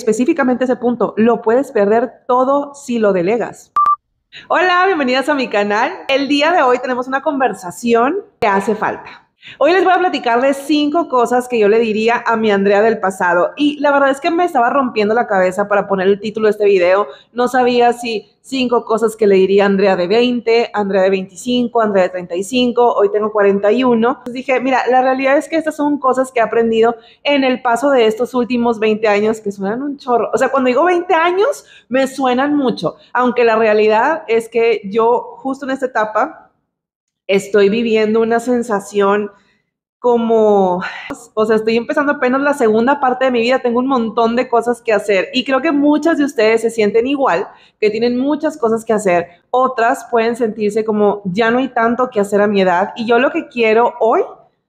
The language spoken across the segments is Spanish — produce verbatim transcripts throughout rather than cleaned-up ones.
específicamente ese punto, lo puedes perder todo si lo delegas. Hola, bienvenidas a mi canal. El día de hoy tenemos una conversación que hace falta. Hoy les voy a platicar de cinco cosas que yo le diría a mi Andrea del pasado. Y la verdad es que me estaba rompiendo la cabeza para poner el título de este video. No sabía si cinco cosas que le diría a Andrea de veinte, Andrea de veinticinco, Andrea de treinta y cinco, hoy tengo cuarenta y uno. Entonces dije, mira, la realidad es que estas son cosas que he aprendido en el paso de estos últimos veinte años que suenan un chorro. O sea, cuando digo veinte años, me suenan mucho. Aunque la realidad es que yo justo en esta etapa estoy viviendo una sensación como, o sea, estoy empezando apenas la segunda parte de mi vida, tengo un montón de cosas que hacer y creo que muchas de ustedes se sienten igual, que tienen muchas cosas que hacer, otras pueden sentirse como ya no hay tanto que hacer a mi edad y yo lo que quiero hoy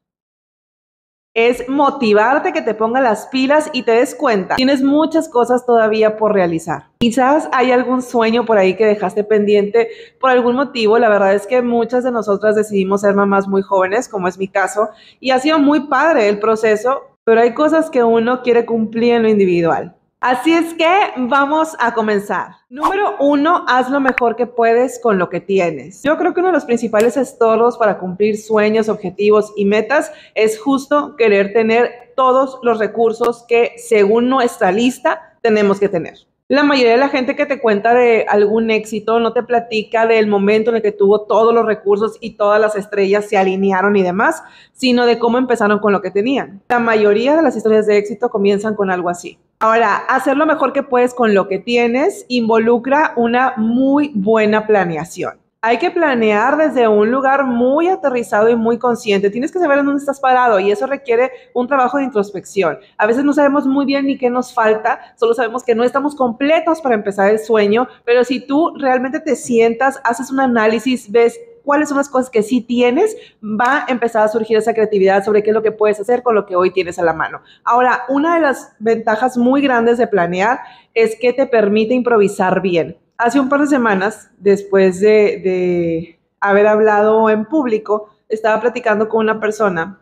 es motivarte, que te ponga las pilas y te des cuenta. Tienes muchas cosas todavía por realizar. Quizás hay algún sueño por ahí que dejaste pendiente por algún motivo. La verdad es que muchas de nosotras decidimos ser mamás muy jóvenes, como es mi caso, y ha sido muy padre el proceso, pero hay cosas que uno quiere cumplir en lo individual. Así es que vamos a comenzar. Número uno, haz lo mejor que puedes con lo que tienes. Yo creo que uno de los principales estorbos para cumplir sueños, objetivos y metas es justo querer tener todos los recursos que, según nuestra lista, tenemos que tener. La mayoría de la gente que te cuenta de algún éxito no te platica del momento en el que tuvo todos los recursos y todas las estrellas se alinearon y demás, sino de cómo empezaron con lo que tenían. La mayoría de las historias de éxito comienzan con algo así. Ahora, hacer lo mejor que puedes con lo que tienes involucra una muy buena planeación. Hay que planear desde un lugar muy aterrizado y muy consciente. Tienes que saber en dónde estás parado y eso requiere un trabajo de introspección. A veces no sabemos muy bien ni qué nos falta, solo sabemos que no estamos completos para empezar el sueño, pero si tú realmente te sientas, haces un análisis, ves cuáles son las cosas que sí tienes, va a empezar a surgir esa creatividad sobre qué es lo que puedes hacer con lo que hoy tienes a la mano. Ahora, una de las ventajas muy grandes de planear es que te permite improvisar bien. Hace un par de semanas, después de, de haber hablado en público, estaba platicando con una persona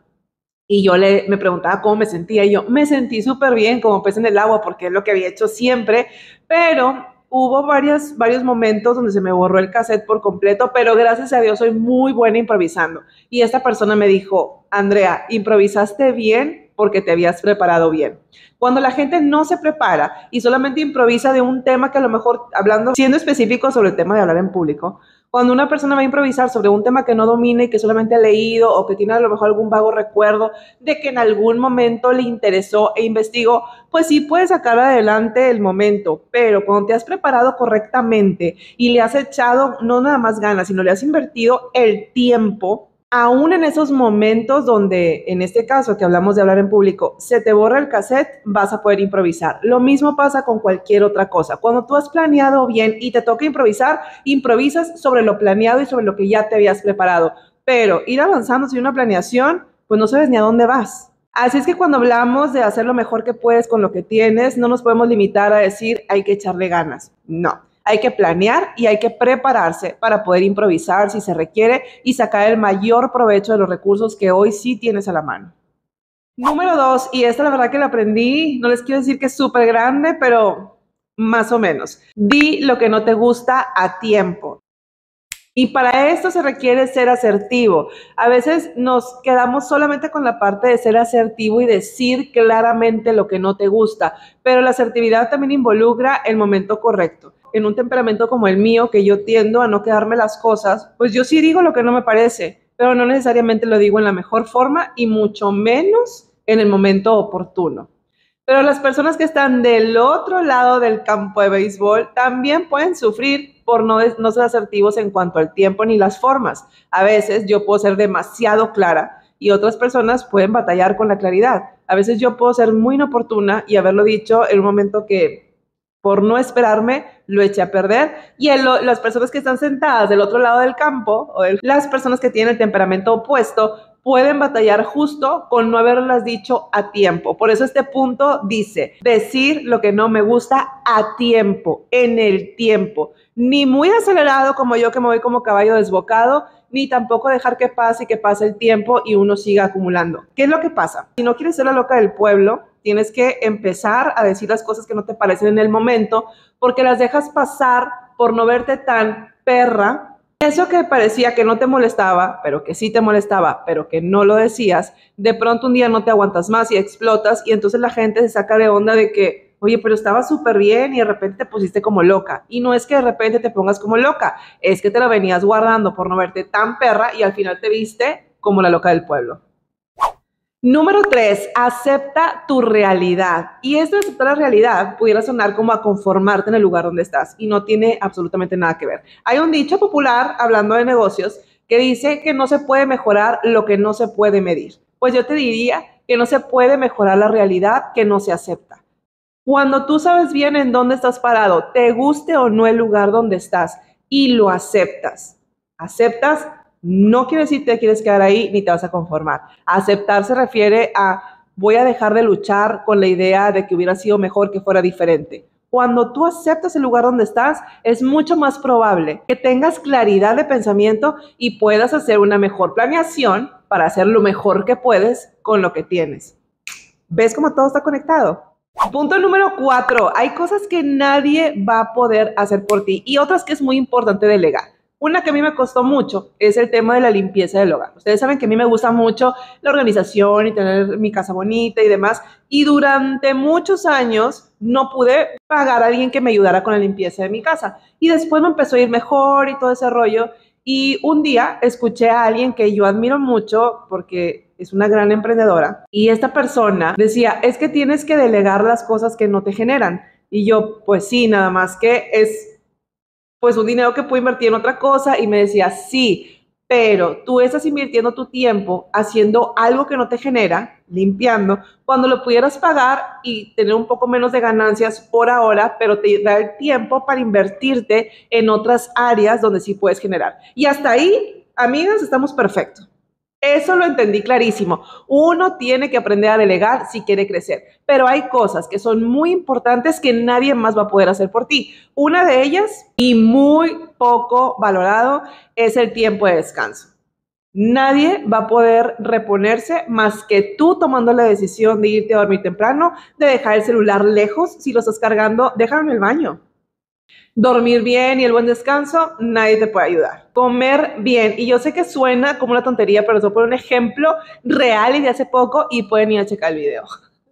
y yo le, me preguntaba cómo me sentía y yo me sentí súper bien, como pez en el agua, porque es lo que había hecho siempre, pero hubo varios, varios momentos donde se me borró el cassette por completo, pero gracias a Dios soy muy buena improvisando. Y esta persona me dijo, Andrea, improvisaste bien porque te habías preparado bien. Cuando la gente no se prepara y solamente improvisa de un tema que a lo mejor, hablando, siendo específico sobre el tema de hablar en público, cuando una persona va a improvisar sobre un tema que no domina y que solamente ha leído o que tiene a lo mejor algún vago recuerdo de que en algún momento le interesó e investigó, pues sí puedes sacar adelante el momento, pero cuando te has preparado correctamente y le has echado no nada más ganas, sino le has invertido el tiempo, aún en esos momentos donde, en este caso que hablamos de hablar en público, se te borra el cassette, vas a poder improvisar. Lo mismo pasa con cualquier otra cosa. Cuando tú has planeado bien y te toca improvisar, improvisas sobre lo planeado y sobre lo que ya te habías preparado. Pero ir avanzando sin una planeación, pues no sabes ni a dónde vas. Así es que cuando hablamos de hacer lo mejor que puedes con lo que tienes, no nos podemos limitar a decir hay que echarle ganas. No. Hay que planear y hay que prepararse para poder improvisar si se requiere y sacar el mayor provecho de los recursos que hoy sí tienes a la mano. Número dos, y esta la verdad que la aprendí, no les quiero decir que es súper grande, pero más o menos. Di lo que no te gusta a tiempo. Y para esto se requiere ser asertivo. A veces nos quedamos solamente con la parte de ser asertivo y decir claramente lo que no te gusta, pero la asertividad también involucra el momento correcto. En un temperamento como el mío, que yo tiendo a no quedarme las cosas, pues yo sí digo lo que no me parece, pero no necesariamente lo digo en la mejor forma y mucho menos en el momento oportuno. Pero las personas que están del otro lado del campo de béisbol también pueden sufrir por no, no ser asertivos en cuanto al tiempo ni las formas. A veces yo puedo ser demasiado clara y otras personas pueden batallar con la claridad. A veces yo puedo ser muy inoportuna y haberlo dicho en un momento que, por no esperarme, lo eché a perder. Y el, las personas que están sentadas del otro lado del campo, o el, las personas que tienen el temperamento opuesto, pueden batallar justo con no haberlas dicho a tiempo. Por eso este punto dice, decir lo que no me gusta a tiempo, en el tiempo. Ni muy acelerado como yo que me voy como caballo desbocado, ni tampoco dejar que pase y que pase el tiempo y uno siga acumulando. ¿Qué es lo que pasa? Si no quieres ser la loca del pueblo, Tienes que empezar a decir las cosas que no te parecen en el momento porque las dejas pasar por no verte tan perra. Eso que parecía que no te molestaba, pero que sí te molestaba, pero que no lo decías, de pronto un día no te aguantas más y explotas y entonces la gente se saca de onda de que, oye, pero estaba súper bien y de repente te pusiste como loca. Y no es que de repente te pongas como loca, es que te lo venías guardando por no verte tan perra y al final te viste como la loca del pueblo. Número tres, acepta tu realidad. Y esto de aceptar la realidad pudiera sonar como a conformarte en el lugar donde estás y no tiene absolutamente nada que ver. Hay un dicho popular, hablando de negocios, que dice que no se puede mejorar lo que no se puede medir. Pues yo te diría que no se puede mejorar la realidad que no se acepta. Cuando tú sabes bien en dónde estás parado, te guste o no el lugar donde estás y lo aceptas, aceptas. No quiere decir que te quieres quedar ahí ni te vas a conformar. Aceptar se refiere a voy a dejar de luchar con la idea de que hubiera sido mejor que fuera diferente. Cuando tú aceptas el lugar donde estás, es mucho más probable que tengas claridad de pensamiento y puedas hacer una mejor planeación para hacer lo mejor que puedes con lo que tienes. ¿Ves cómo todo está conectado? Punto número cuatro. Hay cosas que nadie va a poder hacer por ti y otras que es muy importante delegar. Una que a mí me costó mucho es el tema de la limpieza del hogar. Ustedes saben que a mí me gusta mucho la organización y tener mi casa bonita y demás. Y durante muchos años no pude pagar a alguien que me ayudara con la limpieza de mi casa. Y después me empezó a ir mejor y todo ese rollo. Y un día escuché a alguien que yo admiro mucho porque es una gran emprendedora. Y esta persona decía, es que tienes que delegar las cosas que no te generan. Y yo, pues sí, nada más que es pues un dinero que puedo invertir en otra cosa y me decía, sí, pero tú estás invirtiendo tu tiempo haciendo algo que no te genera, limpiando, cuando lo pudieras pagar y tener un poco menos de ganancias por ahora, pero te da el tiempo para invertirte en otras áreas donde sí puedes generar. Y hasta ahí, amigas, estamos perfectos. Eso lo entendí clarísimo. Uno tiene que aprender a delegar si quiere crecer, pero hay cosas que son muy importantes que nadie más va a poder hacer por ti. Una de ellas, y muy poco valorado, es el tiempo de descanso. Nadie va a poder reponerse más que tú tomando la decisión de irte a dormir temprano, de dejar el celular lejos. Si lo estás cargando, déjalo en el baño. Dormir bien y el buen descanso, nadie te puede ayudar. Comer bien, y yo sé que suena como una tontería, pero les voy a poner un ejemplo real y de hace poco y pueden ir a checar el video.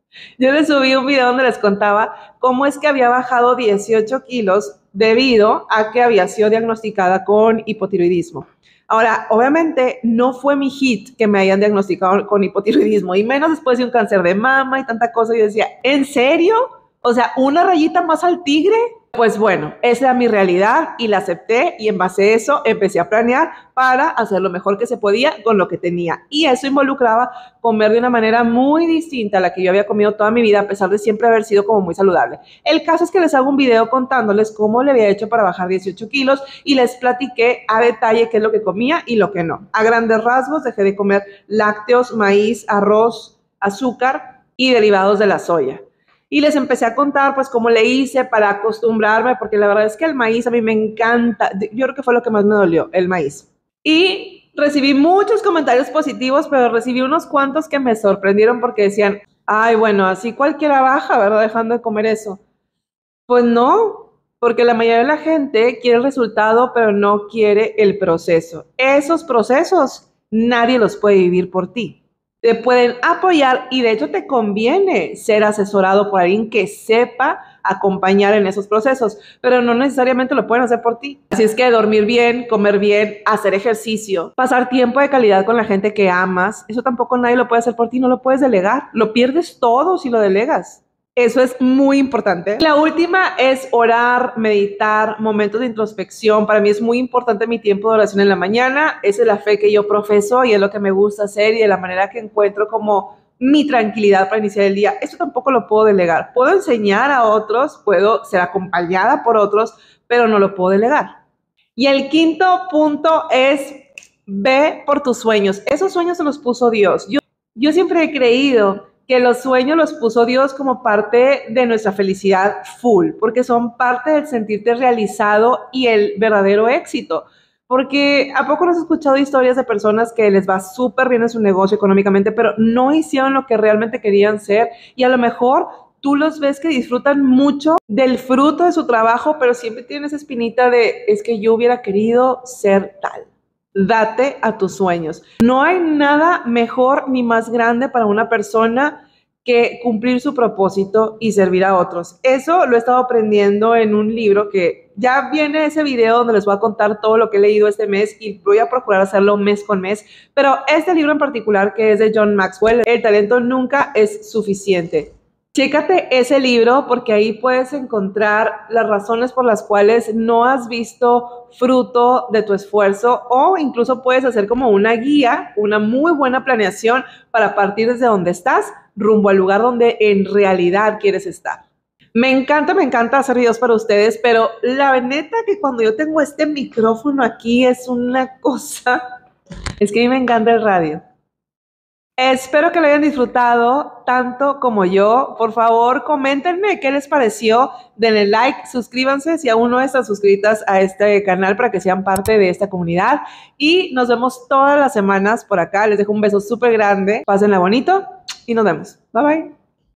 Yo les subí un video donde les contaba cómo es que había bajado dieciocho kilos debido a que había sido diagnosticada con hipotiroidismo. Ahora, obviamente no fue mi hit que me hayan diagnosticado con hipotiroidismo, y menos después de un cáncer de mama y tanta cosa. Y decía, ¿en serio? O sea, ¿una rayita más al tigre? Pues bueno, esa era mi realidad y la acepté y en base a eso empecé a planear para hacer lo mejor que se podía con lo que tenía. Y eso involucraba comer de una manera muy distinta a la que yo había comido toda mi vida, a pesar de siempre haber sido como muy saludable. El caso es que les hago un video contándoles cómo le había hecho para bajar dieciocho kilos y les platiqué a detalle qué es lo que comía y lo que no. A grandes rasgos dejé de comer lácteos, maíz, arroz, azúcar y derivados de la soya. Y les empecé a contar pues cómo le hice para acostumbrarme, porque la verdad es que el maíz a mí me encanta. Yo creo que fue lo que más me dolió, el maíz. Y recibí muchos comentarios positivos, pero recibí unos cuantos que me sorprendieron porque decían, ay, bueno, así cualquiera baja, ¿verdad? Dejando de comer eso. Pues no, porque la mayoría de la gente quiere el resultado, pero no quiere el proceso. Esos procesos nadie los puede vivir por ti. Te pueden apoyar y de hecho te conviene ser asesorado por alguien que sepa acompañar en esos procesos, pero no necesariamente lo pueden hacer por ti. Así es que dormir bien, comer bien, hacer ejercicio, pasar tiempo de calidad con la gente que amas, eso tampoco nadie lo puede hacer por ti, no lo puedes delegar, lo pierdes todo si lo delegas. Eso es muy importante. La última es orar, meditar, momentos de introspección. Para mí es muy importante mi tiempo de oración en la mañana. Esa es la fe que yo profeso y es lo que me gusta hacer y de la manera que encuentro como mi tranquilidad para iniciar el día. Eso tampoco lo puedo delegar. Puedo enseñar a otros, puedo ser acompañada por otros, pero no lo puedo delegar. Y el quinto punto es ve por tus sueños. Esos sueños se los puso Dios. Yo, yo siempre he creído que los sueños los puso Dios como parte de nuestra felicidad full, porque son parte del sentirte realizado y el verdadero éxito. Porque ¿a poco no has escuchado historias de personas que les va súper bien en su negocio económicamente, pero no hicieron lo que realmente querían ser? Y a lo mejor tú los ves que disfrutan mucho del fruto de su trabajo, pero siempre tienen esa espinita de, es que yo hubiera querido ser tal. Date a tus sueños. No hay nada mejor ni más grande para una persona que cumplir su propósito y servir a otros. Eso lo he estado aprendiendo en un libro que ya viene ese video donde les voy a contar todo lo que he leído este mes y voy a procurar hacerlo mes con mes. Pero este libro en particular, que es de John Maxwell, El talento nunca es suficiente. Chécate ese libro porque ahí puedes encontrar las razones por las cuales no has visto fruto de tu esfuerzo, o incluso puedes hacer como una guía, una muy buena planeación para partir desde donde estás rumbo al lugar donde en realidad quieres estar. Me encanta, me encanta hacer videos para ustedes, pero la neta que cuando yo tengo este micrófono aquí es una cosa, es que a mí me encanta el radio. Espero que lo hayan disfrutado tanto como yo. Por favor, coméntenme qué les pareció. Denle like, suscríbanse si aún no están suscritas a este canal para que sean parte de esta comunidad. Y nos vemos todas las semanas por acá. Les dejo un beso súper grande. Pásenla bonito y nos vemos. Bye, bye.